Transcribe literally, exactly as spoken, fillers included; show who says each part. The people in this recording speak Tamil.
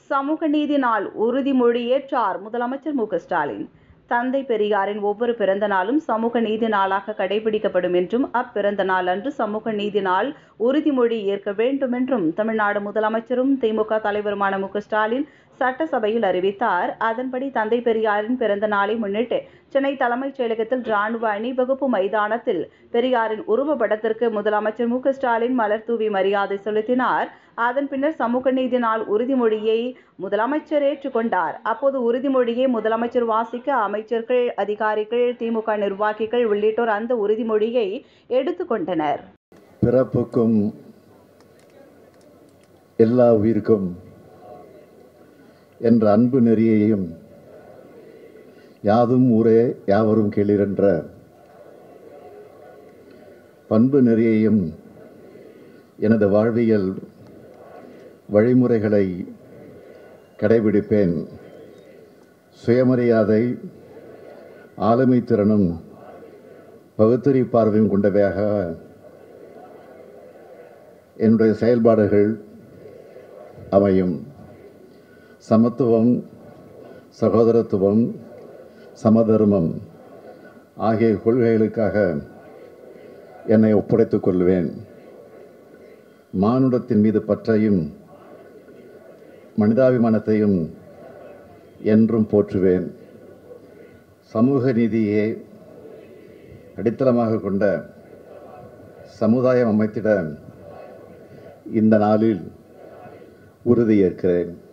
Speaker 1: சமூக நீதி நாள் உறுதிமொழி ஏற்றார் முதலமைச்சர் மு க ஸ்டாலின். தந்தை பெரியாரின் ஒவ்வொரு பிறந்த நாளும் சமூக நீதி நாளாக கடைபிடிக்கப்படும் என்றும், அப்பிறந்த நாள் அன்று சமூக நீதி நாள் உறுதிமொழி ஏற்க வேண்டும் என்றும் தமிழ்நாடு முதலமைச்சரும் தி மு க தலைவருமான மு க ஸ்டாலின் சட்டசபையில் அறிவித்தார். அதன்படி தந்தை பெரியாரின் பிறந்த நாளை முன்னிட்டு சென்னை தலைமைச் செயலகத்தில் ராணுவ அணிவகுப்பு மைதானத்தில் பெரியாரின் உருவப்படத்திற்கு முதலமைச்சர் மு க ஸ்டாலின் மலர் தூவி மரியாதை செலுத்தினார். அதன் பின்னர் சமூக நீதி நாள் உறுதிமொழியை முதலமைச்சர் ஏற்றுக்கொண்டார். அப்போது உறுதிமொழியை முதலமைச்சர் வாசிக்க அமைச்சர்கள், அதிகாரிகள், திமுக நிர்வாகிகள் உள்ளிட்டோர் அந்த உறுதிமொழியை எடுத்துக்கொண்டனர்.
Speaker 2: பிறப்புக்கும் எல்லா உயிருக்கும் என்ற அன்பு நெறியையும் யாதும் ஊரே யாவரும் கேளீர் என்ற பண்பு நெறியையும் எனது வாழ்வியல் வழிமுறைகளை கடைபிடிப்பேன். சுயமரியாதை, ஆளுமை திறனும் பகுத்தறிவு பார்வையும் கொண்டவையாக என்னுடைய செயல்பாடுகள் அமையும். சமத்துவம், சகோதரத்துவம், சமதர்மம் ஆகிய கொள்கைகளுக்காக என்னை ஒப்படைத்துக் கொள்வேன். மானுடத்தின் மீது பற்றையும் மனிதாபிமானத்தையும் என்றும் போற்றுவேன். சமூக நீதியை அடித்தளமாக கொண்ட சமுதாயம் அமைத்திட இந்த நாளில் உறுதியேற்கிறேன்.